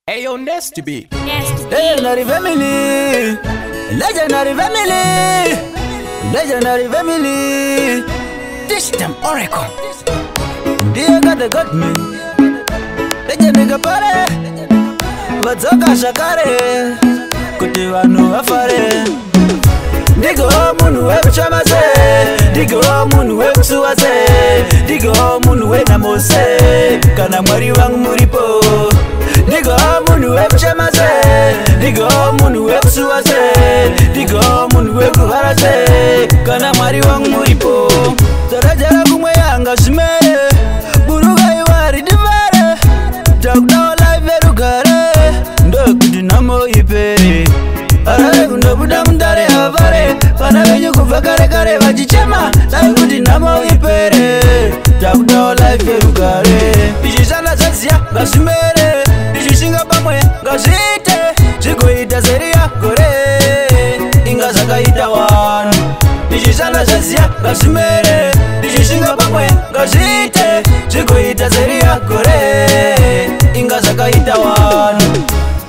Hey, yo, Nasty B. Legendary family, legendary family, legendary family. This them Oracle. Dear God, the God me. Legendary pare, batoka shakare, kutiva no afare. Digo munu we chamase, digo munu we suase, digo munu we namose, kana mwari wangu muripo. Digo munu we chamase, digo munu we suase, digo munu we kuharase, kana mwari wangu muripo. Tarajara kumwe yanga simere, buruga iwari divare, takda life erugare, ndokudi namo ipere. Arare kundo buda mundare avare, pana venyu kufa kare kare vajichema, lai kuti namo ipere, takda life erugare. Ishishana zazia gasimere, ishishinga pamwe gazite, zikuita seria kore, inga zakaita wanu. Ishishana zazia gasimere, ishishinga pamwe gazite, zikuita seria kore, inga zakaita wanu.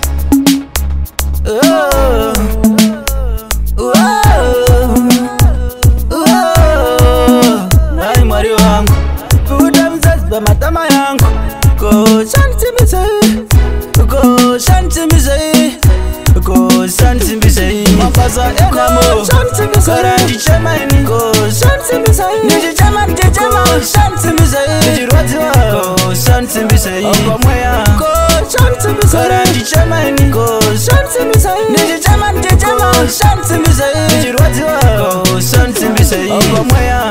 Ai mwari wangu, kuda mzazi ba matama yangu, ko shanti misai, ko shanti misai, ko shanti misai. Mafasa enamo, shanti misai. Karandi chemaini, ko shanti misai. Niji cheman te chema, shanti misai. Niji rwatiwa, ko shanti misai. Opa mwaya, ko shanti misai. Karandi chemaini, ko shanti misai. Niji cheman te chema, shanti misai. Niji rwatiwa, ko shanti misai. Opa mwaya.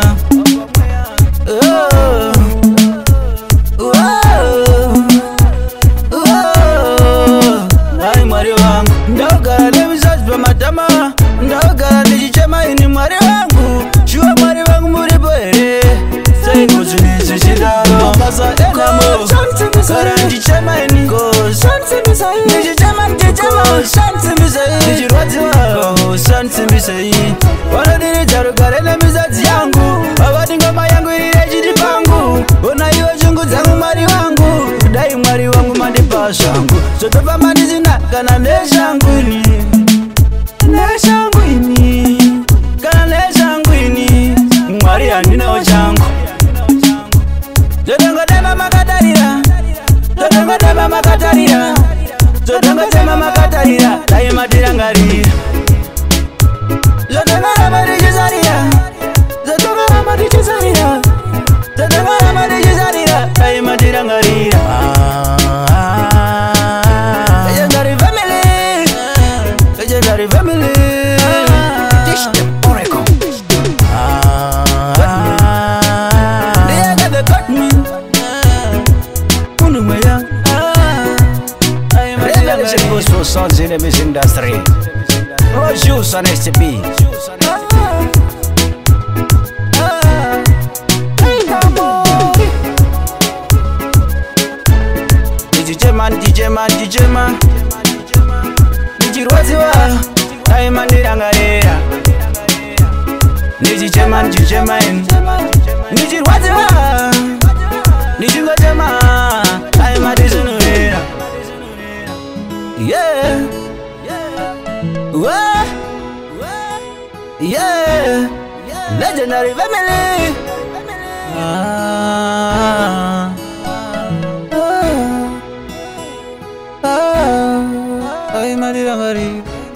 Ai mwari wangu, ndogara nevizazi pa matama, ndogara nichichema ini mwari wangu, shuwa mwari wangu muripo ere, saingo zunizi shidaro. Mafasa enamo, karandi chema ini, ko shanti misai. Nichichema ntichema, shanti misai. Nijirwatiwa, ko shanti misai. Wanodiri jarugare nemizazi yangu, awadi ngoma yangu irire chiti pangu. Ona iwe chungu zangu mwari wangu, dai mwari wangu mandipa shangu. Zotopa mandizina kana neshangu ini, neshangu ini, kana neshangu ini. Mwari andina changu. Zotonga tema makatarira, zotonga tema makatarira, zotonga tema makatarira, dai matirangarira. Zotonga ramadichizaria, zotonga ramadichizaria, zotonga ramadichizaria, dai matirangarira. Legendary family, legendary family. This them Oracle. They got the cut me. Unu maya. Revelation gospel songs in the music industry. Rojus on STP. DJ man, Nijirwaziwa, ai mandirangarira. DJ man, Nijirwaziwa, Nijingotema, ai mandizunurira. Yeah, yeah, legendary family. Ay, Maria Maria.